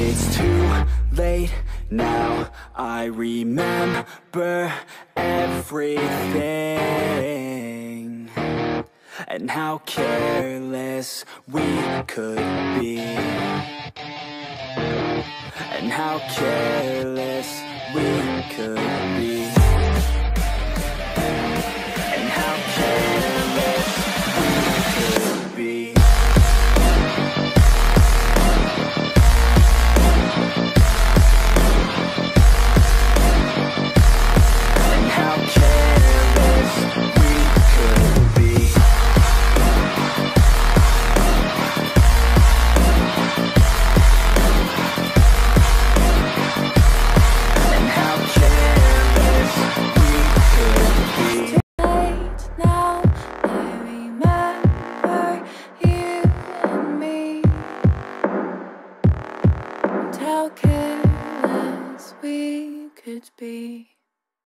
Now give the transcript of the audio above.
It's too late now, I remember everything, and how careless we could be, and how careless we could be, and how careless we could be. How careless we could be.